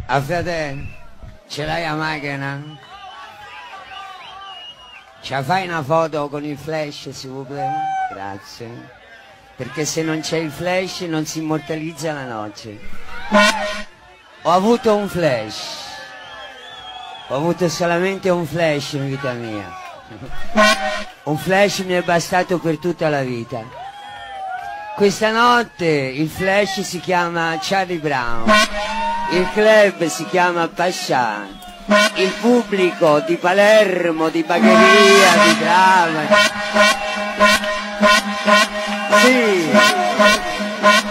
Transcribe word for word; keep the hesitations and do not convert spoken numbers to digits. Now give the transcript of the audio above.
A fratello, ce l'hai la macchina? Ci fai una foto con il flash, s'il vous plaît? Grazie. Perché se non c'è il flash non si immortalizza la noce. Ho avuto un flash. Ho avuto solamente un flash in vita mia. Un flash mi è bastato per tutta la vita. Questa notte il flash si chiama Charlie Brown. Il club si chiama Pascià. Il pubblico di Palermo, di Bagheria, di Drama. Sì.